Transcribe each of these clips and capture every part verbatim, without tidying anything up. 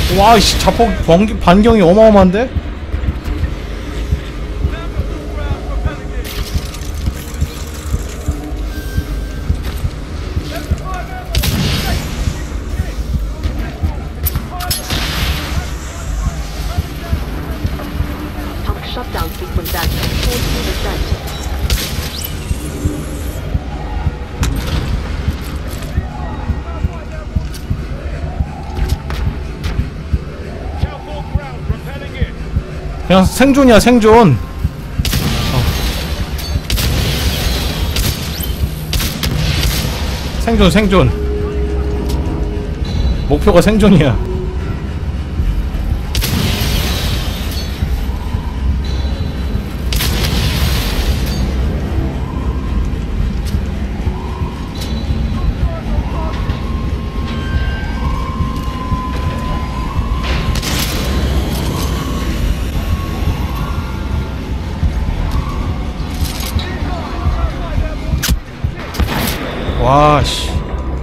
와이씨 자폭 반기, 반경이 어마어마한데? Shutdown sequence at forty percent. 그냥 생존이야 생존. 어. 생존 생존. 목표가 생존이야. 와씨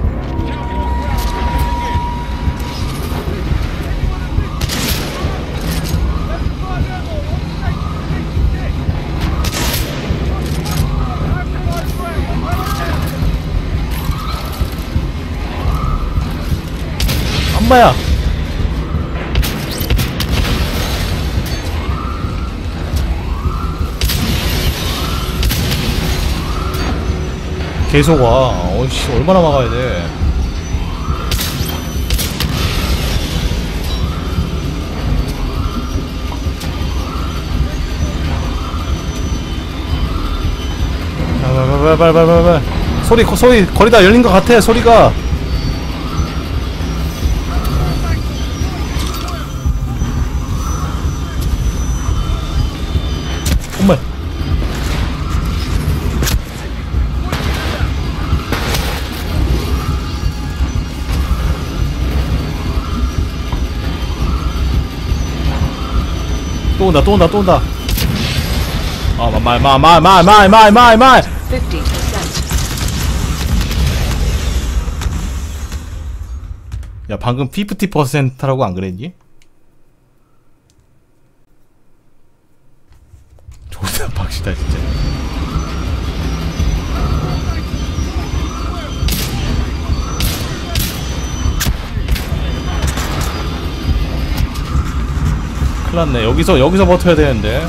엄마야 계속 와. 어이씨 얼마나 막아야 돼. 빨빨빨빨빨빨빨 소리 소리 거의 다 열린 것 같아. 소리가. 엄마. 또 온다 또 온다 또 온다. 아 말 말 말 말 말 말 말 말 야 방금 오십 퍼센트라고 안 그랬니? 존나 박시다 진짜. 큰일났네. 여기서 여기서 버텨야 되는데.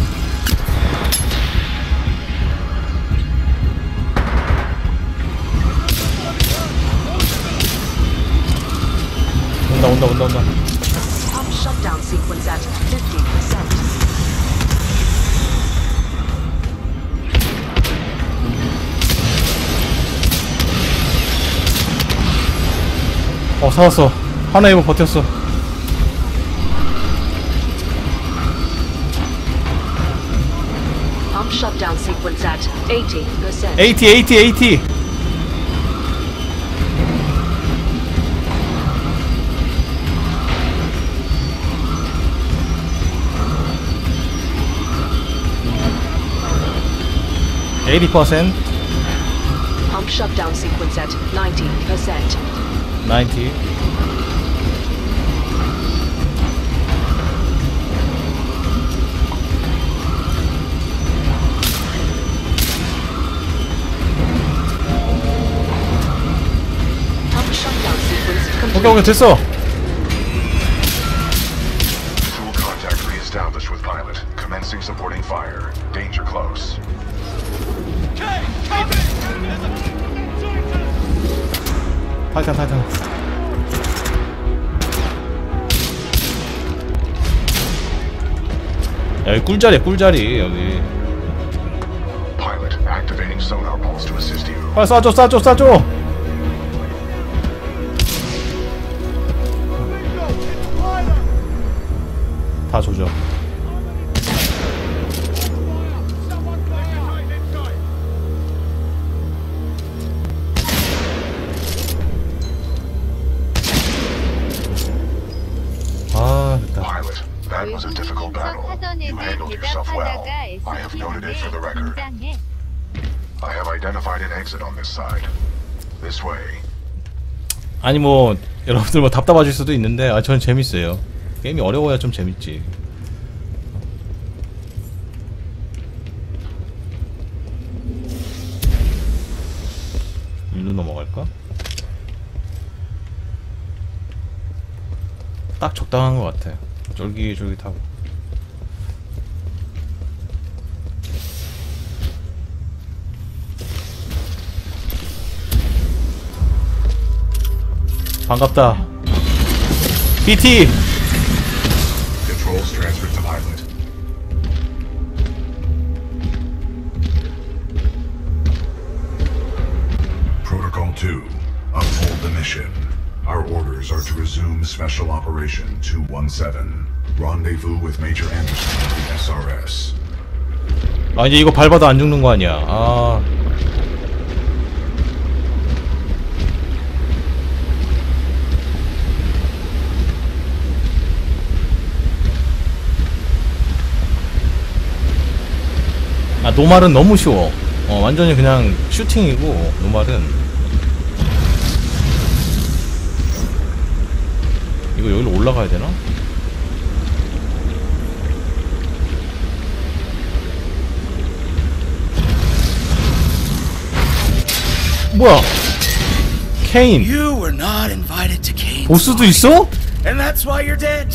온다 온다 온다 온다. 어 살았어. 하나 입어 버텼어. Shutdown sequence at eighty percent. eighty, eighty, eighty. eighty percent. Pump shutdown sequence at ninety percent. ninety. 오케이 오케이 됐어. Full contact reestablished with pilot. Commencing supporting fire. Danger close. 타이탄 타이탄. 야 여기 꿀자리야 꿀자리 여기. Pilot activating sonar pulse to assist you. 빨리 쏴줘 쏴줘 쏴줘. 다 조져. 아 됐다. Pilot, that was a difficult battle. You handled yourself well. I have noted it for the record. I have identified an exit on this side. This way. 아니 뭐 여러분들 뭐 답답하실 수도 있는데 아 저는 재밌어요. 게임이 어려워야 좀 재밌지. 일로 넘어갈까? 딱 적당한 것 같아. 쫄깃쫄깃하고. 반갑다. 비티! Controls transferred to pilot. Protocol two. Uphold the mission. Our orders are to resume Special Operation two one seven. Rendezvous with Major Anderson of the S R S. 아 이제 이거 밟아도 안 죽는 거 아니야. 아... 아 노말은 너무 쉬워. 어 완전히 그냥 슈팅이고 노말은. 이거 여기로 올라가야 되나? 뭐야? 케인. You were not invited to Kane's 보스도 party, 있어? and that's why you're dead.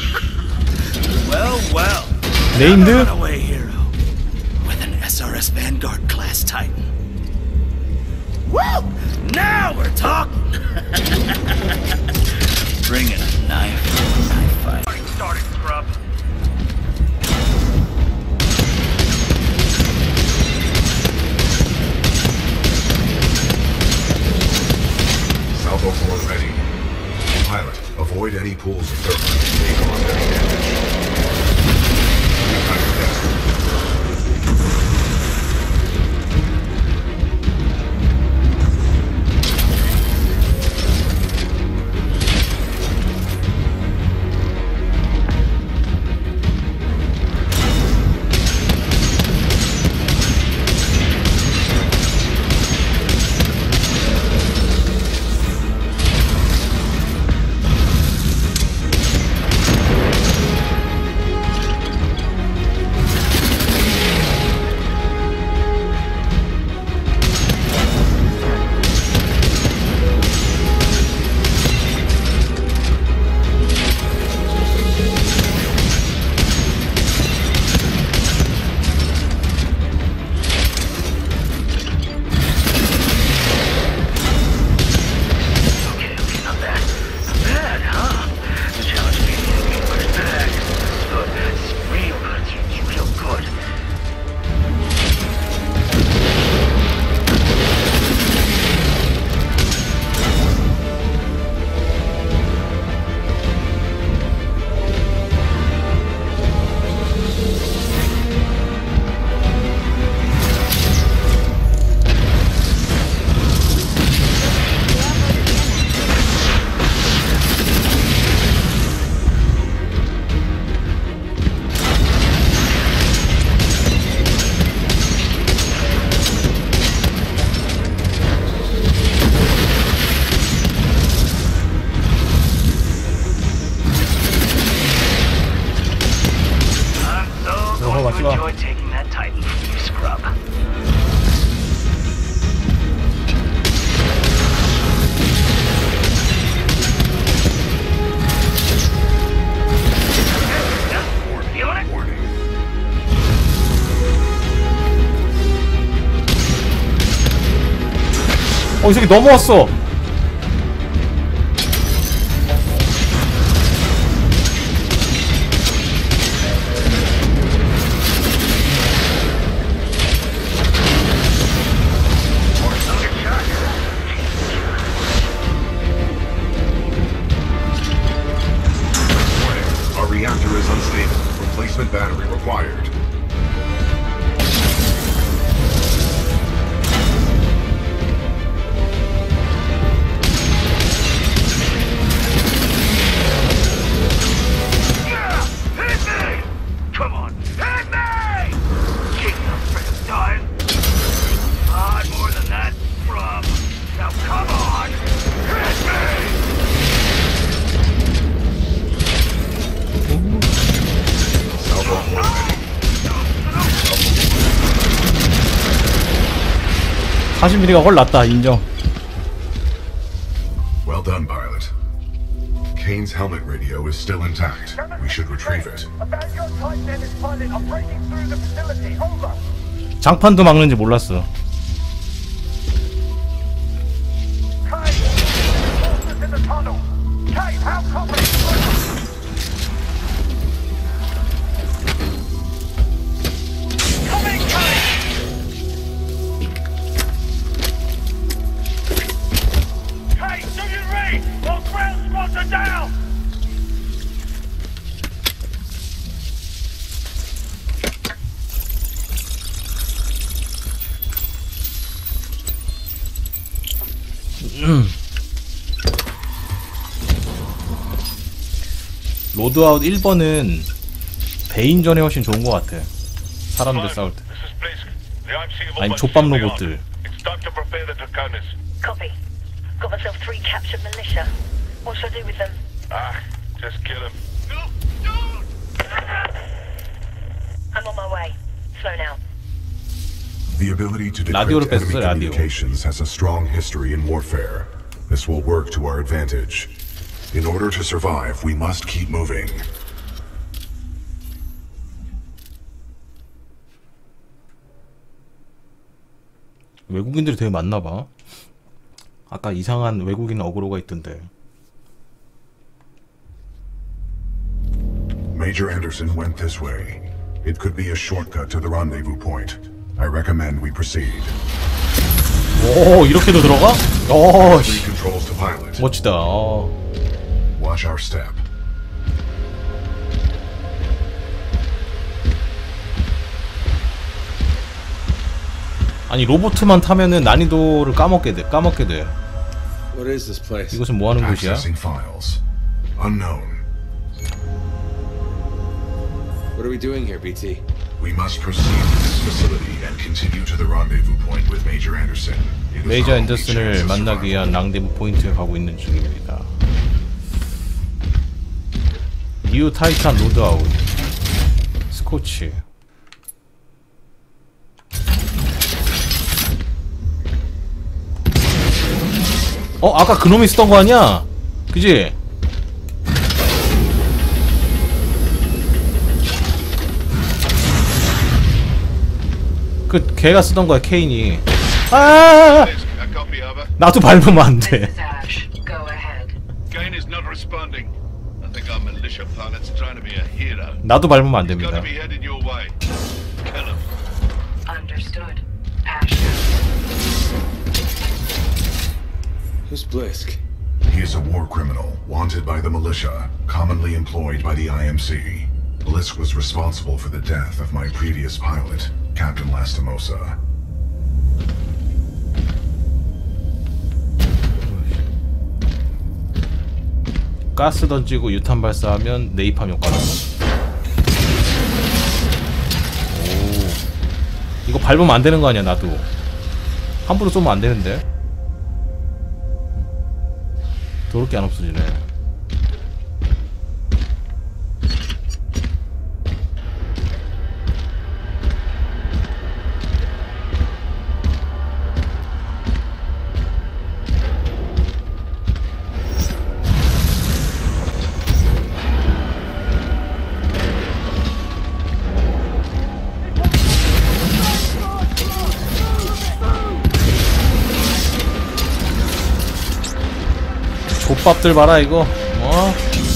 Well, well. 네임드? Another runaway hero with an S R S Vanguard class Titan. Woo! Now we're talking. Bring in a knife. Knife fight. Starting, starting, scrub. Salvo four ready. Pilot, avoid any pools of thermite. Take on any damage. Under test. Enjoy taking that Titan from you, scrub. Feeling it? Warning. 어 이 새끼 넘어왔어. Reactor is unstable. Replacement battery required. Hit me! Come on, hit me! King of friggin' time. Odd more than that, scrub. Now come on, hit me! 사십 밀리미터가 훨 낫다. 인정. Well done, pilot. Kane's helmet radio is still intact. We should retrieve it. 장판도 막는지 몰랐어. 음. 로드아웃 일 번은 베인전에 훨씬 좋은 것 같아. 사람들 싸울 때. 아니 족밥 로봇들. Copy. Got myself three captured militia. What should I do with them? Ah, just kill them. I'm on my way. Slow now. The ability to 라디오를 decrypt enemy 뺐어, 라디오. communications has a strong history in warfare. This will work to our advantage. In order to survive, we must keep moving. 외국인들이 되게 많나봐. 아까 이상한 외국인 어그로가 있던데. Major Anderson went this way. It could be a shortcut to the rendezvous point. I recommend we proceed. 오, 이렇게도 들어가? 오, Three controls to pilot. 멋지다. 어. Watch our step. 아니 로보트만 타면은 난이도를 까먹게 돼. 까먹게 돼. What is this place? 이것은 뭐 하는 곳이야? Accessing files. Unknown. What are we doing here, B T? We must proceed to this facility and continue to the rendezvous point with Major Anderson. It is 메이저 our only 앤더슨을 chance of 만나기 위한 survival. 랑데부 포인트에 가고 있는 중입니다. 뉴 타이탄 로드아웃 스코치. 어? 아까 그놈이 쓰던 거 아니야? 그지? 그 걔가 쓰던 거야, 케인이. 아! A copy over. 나도 밟으면 안 돼. This is Ash. Go ahead. Kane is not responding. I think our militia pilot's trying to be a hero. 나도 밟으면 안 He's got 됩니다. to be headed your way. Kill him. Understood. Ash. Who's Blisk? He is a war criminal, wanted by the militia, commonly employed by the I M C. Blisk was responsible for the death of my previous pilot, Captain Lastimosa. 가스 던지고 유탄 발사하면 네이팜 효과다. 오, 이거 밟으면 안 되는 거 아니야? 나도 함부로 쏘면 안 되는데. 더럽게 안 없어지네. 족밥들 봐라 이거. 어?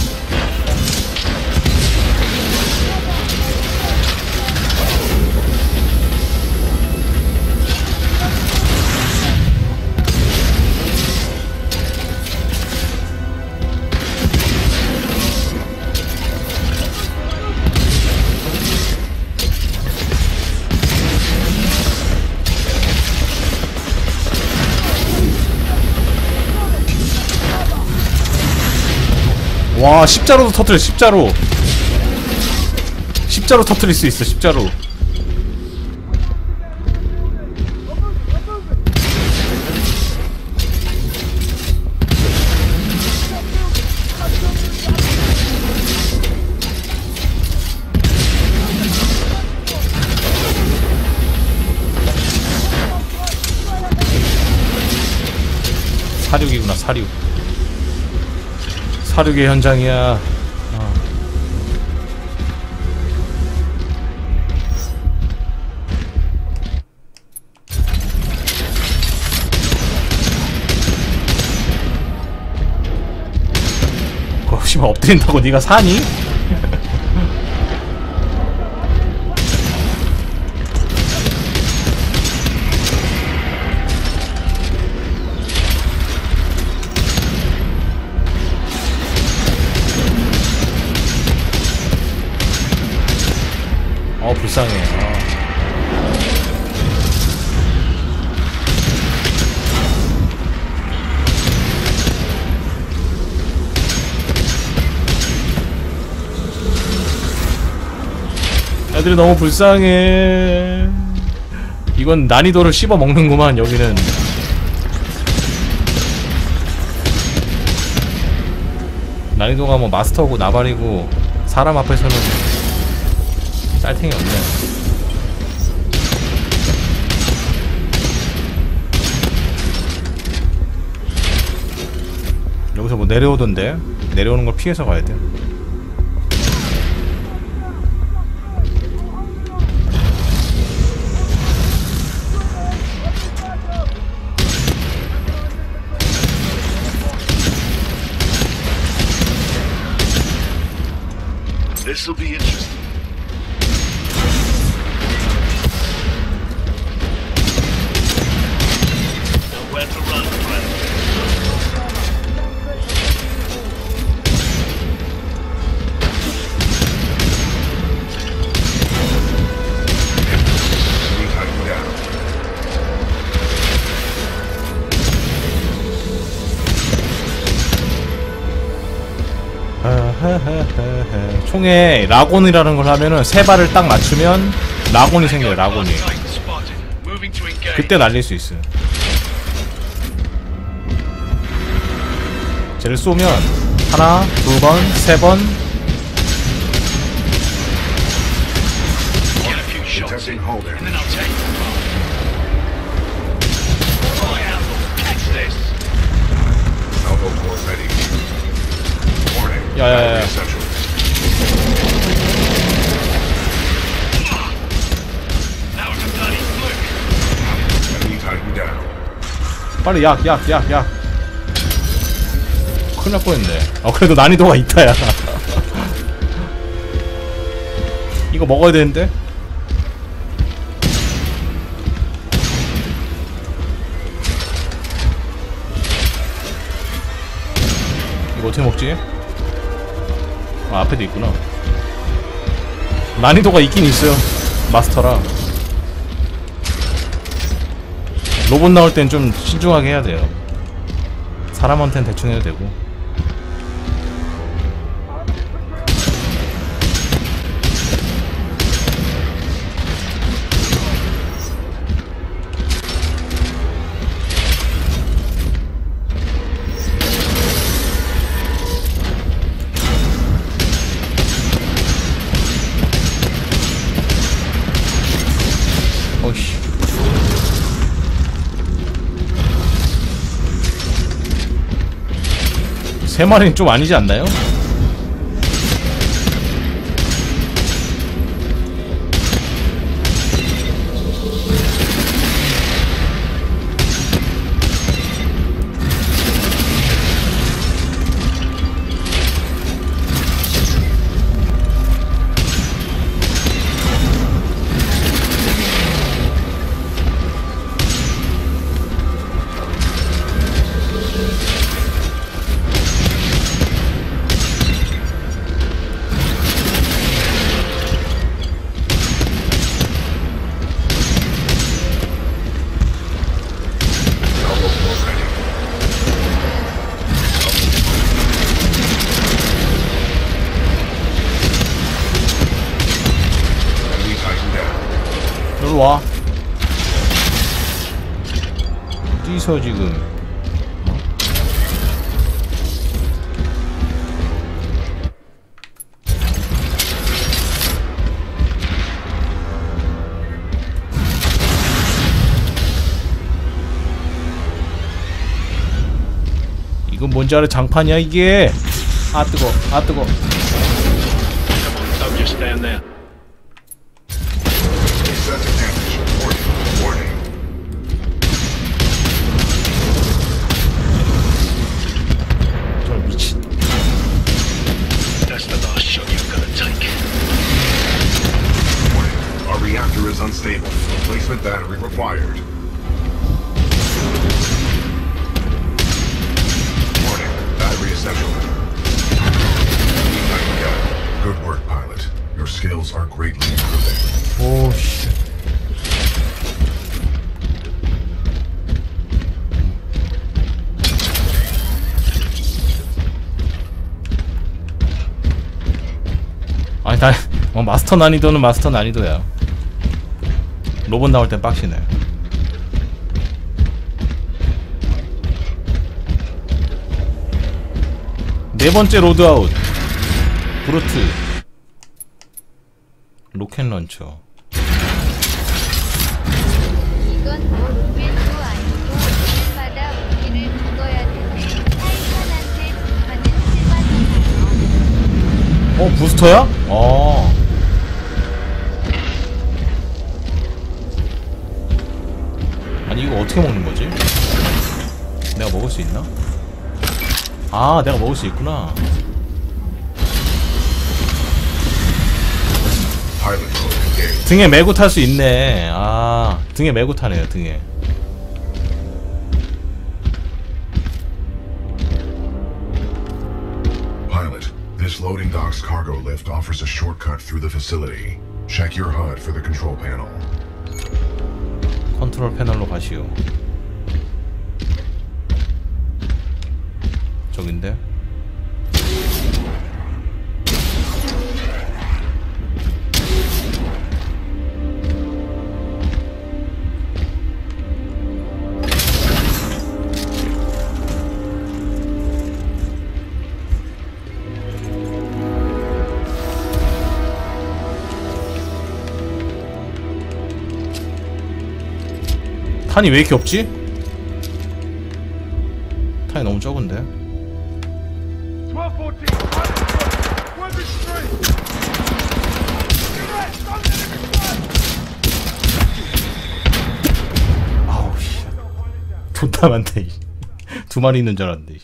와, 십자로도 터뜨려. 십자로 십자로 터뜨릴 수 있어. 십자로. 사륙. 사륙의 현장이야. 어. 거시면 엎드린다고 네가 사니? 어 불쌍해. 어. 애들이 너무 불쌍해. 이건 난이도를 씹어 먹는구만. 여기는 난이도가 뭐 마스터고 나발이고 사람 앞에서는 짤탱이 없네. 여기서 뭐 내려오던데? 내려오는 걸 피해서 가야 돼. This'll be interesting. Nowhere to run, friend. We tighten down. 총에 라곤이라는 걸 하면은 세 발을 딱 맞추면 라곤이 생겨요. 라곤이. Moving to engage. 그때 날릴 수 있어요. 쟤를 쏘면 하나, 두 번, 세 번. Get a few shots in, Detecting hull and then damage. I'll take the car. Right out, catch this. Salvo core ready. Warning. Yeah, yeah, yeah. battery essential. That was a bloody fluke. Enemy tighten down. 빨리 약, 약, 약, 약. 큰일 날 뻔했네. 어, 그래도 난이도가 있다야. 이거 먹어야 되는데? 이거 어떻게 먹지? 아, 앞에도 있구나. 난이도가 있긴 있어요. 마스터라. 로봇 나올 땐 좀 신중하게 해야 돼요. 사람한테는 대충 해도 되고. 어이씨. 세 마리는 좀 아니지 않나요? Salvo core ready. Enemy tighten down. 여기 와. 어디서 지금? 뭔지 알아? 장판이야 이게. 아 뜨거, 아 뜨거. Don't just stand there. Excessive damage. Warning. Warning. 저 미친. That's the last shot you're gonna take. Warning. Our reactor is unstable. Replacement battery required. Warning. Battery essential. Good work, pilot. Your skills are greatly improving. 오 씨. 아니 나 어, 마스터 난이도는 마스터 난이도야. 로봇 나올 땐 빡시네. 네 번째 로드아웃. 브루트. 로켓 런처. 이건 뭐 로켓도 아니고 때마다 무기를 죽어야 되네. 타이탄한테 하는 칠만 원. 어 부스터야? 어. 아니 이거 어떻게 먹는 거지? 내가 먹을 수 있나? 아 내가 먹을 수 있구나. 등에 메고 탈 수 있네. 아 등에 메고 타네요. 등에. Pilot, this loading dock's cargo lift offers a shortcut through the facility. Check your H U D for the control panel. 컨트롤 패널로 가시오. 저긴데? 탄이 왜 이렇게 없지? 탄이 너무 적은데? 아우 씨 존나 많네. 두 마리 있는 줄 알았는데.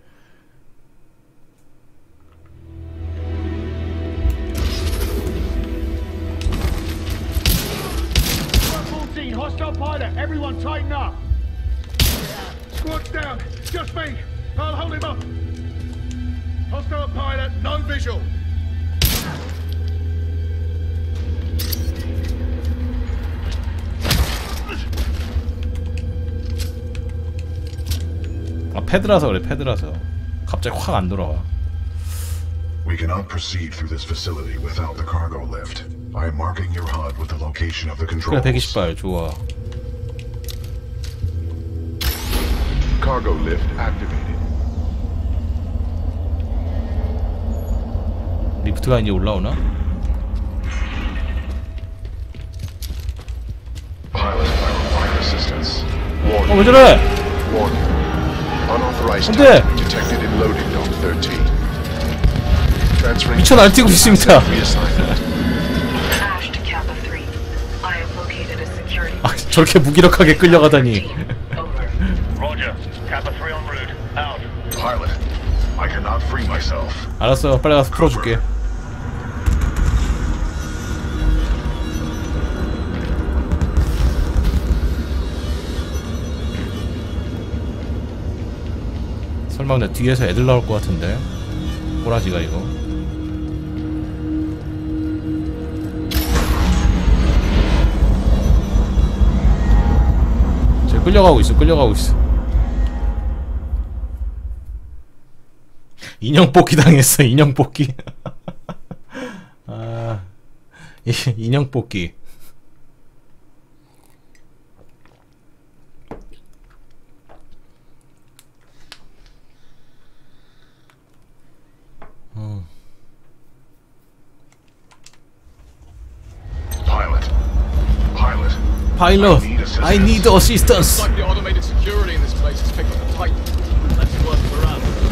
Hostile pilot, everyone tighten up. Squad's down, just me. I'll hold him up. Hostile pilot, no visual. 아 패드라서 그래. 패드라서 갑자기 확 안 돌아와. We cannot proceed through this facility without the cargo lift. I am marking your H U D with the location of the controls. 그래 백이십 발 좋아. Cargo lift activated. 리프트가 이제 올라오나? Pilot, I require assistance. 어 왜 저래? Warning. Unauthorized 안돼! typing detected in loading dock thirteen. Transferring. 미쳐 날뛰고 있습니다. Ash to Kappa three. I have located a security. 아 저렇게 무기력하게 끌려가다니. Over. Roger. Kappa three en route. Out. Pilot, I cannot free myself. 알았어 빨리 가서 풀어줄게. 설마 내 뒤에서 애들 나올 것 같은데 꼬라지가 이거. 쟤 끌려가고 있어. 끌려가고 있어. 인형 뽑기 당했어. 인형 뽑기. 아 인형 뽑기. 어. Pilot, pilot. Pilot, I need assistance. Like the automated security in this place has picked up the Titan. Let's work around.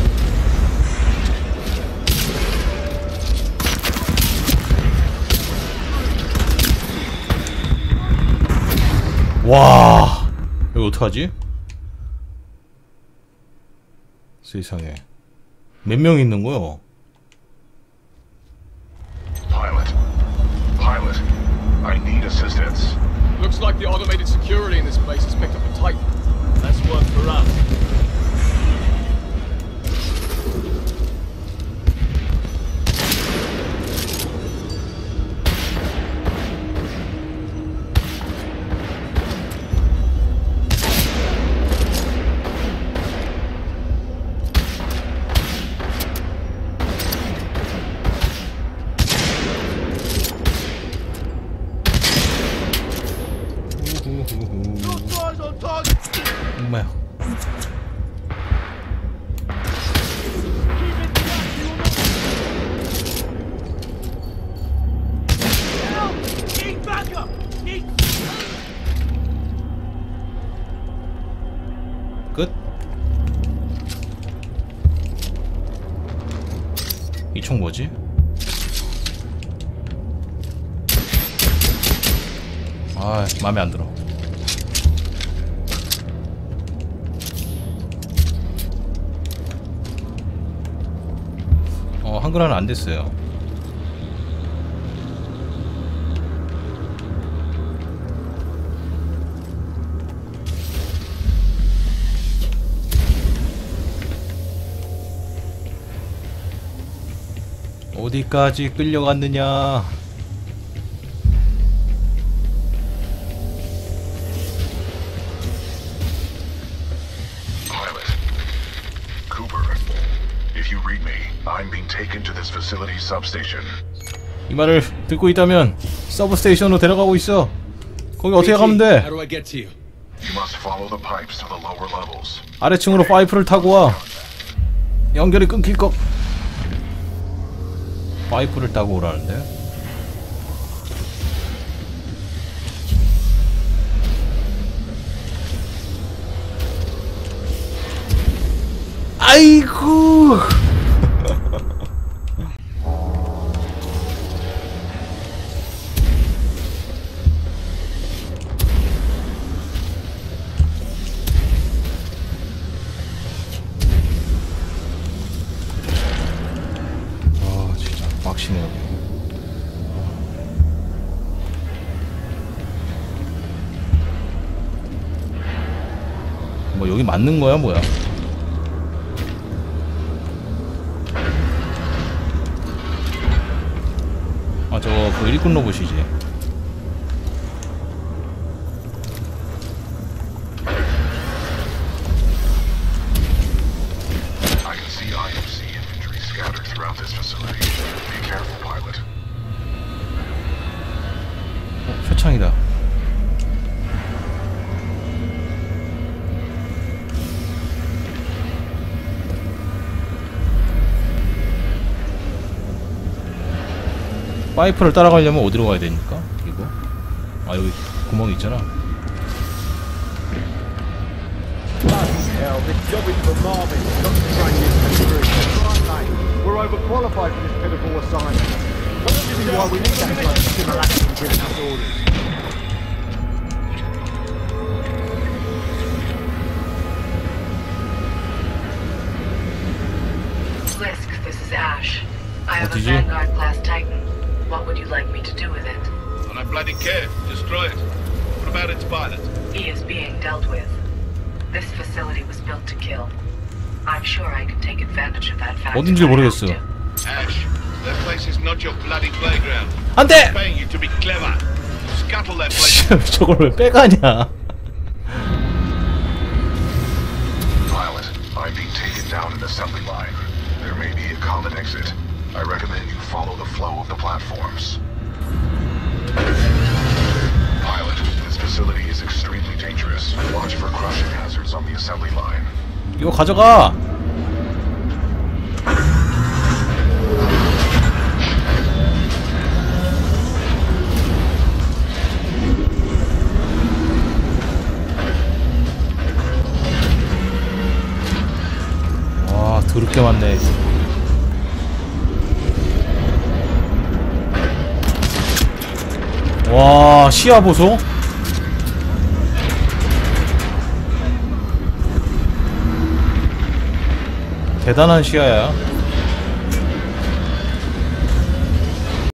와, 이거 어떡하지? 세상에. 몇 명 있는 거요? Pilot. Pilot. I need assistance. Looks like the automated security in this place has picked up a Titan. That's work for us. 엄마야. 끝. 이 총 뭐지? 아, 마음에 안 들어. 어, 한글화는 안 됐어요. 어디까지 끌려갔느냐? I'm being taken to this facility substation. 이 말을 듣고 있다면 서브스테이션으로 데려가고 있어. 거기 어떻게 가면 돼? How do I get to you? You must follow the pipes to the lower levels. 아래층으로 파이프를 타고 와. 연결이 끊길 것. 파이프를 타고 오라는데? 아이고. 아 진짜 빡치네 여기. 뭐 여기 맞는 거야 뭐야? 아 저거 그 일꾼 로봇이지. I can see I M C infantry scattered throughout this facility. Be careful, pilot. 어, 표창이다. 파이프를 따라가려면 어디로 가야 되니까? 이거? 아 여기 구멍이 있잖아. We're overqualified for this pitiful assignment. This is why we need that bloody simulation giving us orders. Blisk, this is Ash. I have a did you? Vanguard class Titan. What would you like me to do with it? I don't bloody care. Destroy it. What about its pilot? He is being dealt with. This facility was built to kill. I'm sure I can take advantage of that fact. 어딘지 모르겠어. Ash, that place is not your bloody playground. 안 돼! I'm paying you to be clever. Scuttle that place. 저걸 왜 빼가냐? Pilot, I'm being taken down an assembly line. There may be a common exit. I recommend you follow the flow of the platforms. Pilot, this facility is extremely dangerous. Watch for crushing hazards on the assembly line. 이거 가져가. 와, 더럽게 많네. 와, 시야 보소. 대단한 시야야.